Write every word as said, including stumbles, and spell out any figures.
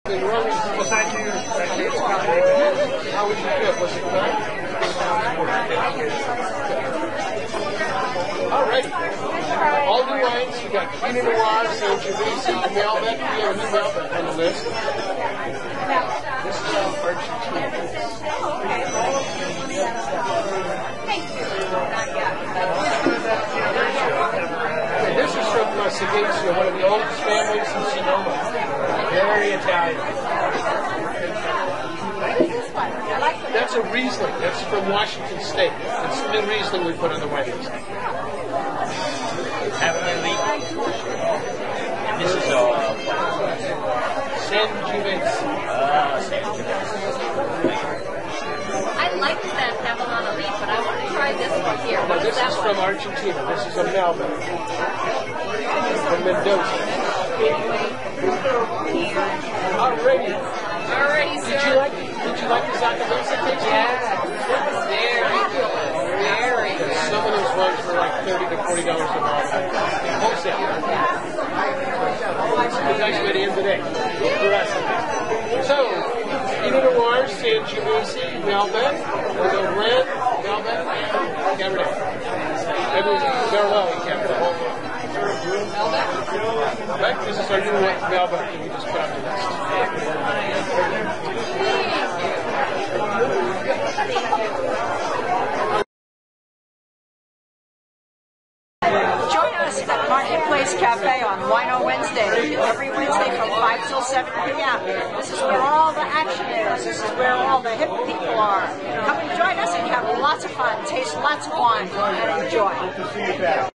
Well, thank you. Thank you. How was your trip? Was it fun? All right. All new wines. You got Pinot Noir, Sangiovese, Malbec. We have a new Malbec on the list. This is from Argentina. Okay, this is from uh, Sagaccia, one of the oldest families in Sonoma. Very Italian. That's a Riesling. That's from Washington State. It's the new Riesling we put on the white list. Evidently. And this is uh, Sangiovese. uh, Sangiovese. I like that Avalon Elite, but I want to try this one here. Now, What this is that is one? from Argentina. This is a Malbec. From Mendoza. Alrighty. Alrighty, sir. Did you like Did you like the Zacatecas taste? Yeah. Very good. Very good. Some of those ones were like thirty to forty dollars a bottle. Wholesale. It's a nice way to end the day. For us. So, Pinot Noir, Sangiovese, Malbec, or the red, Malbec, and Cabernet. Maybe Merlot and Cabernet. Malbec, this is our new Malbec that we just put on the Join us at Marketplace Cafe on Wino Wednesday, every Wednesday from five till seven p.m. This is where all the action is. This is where all the hip people are. Come and join us and have lots of fun, taste lots of wine, and enjoy.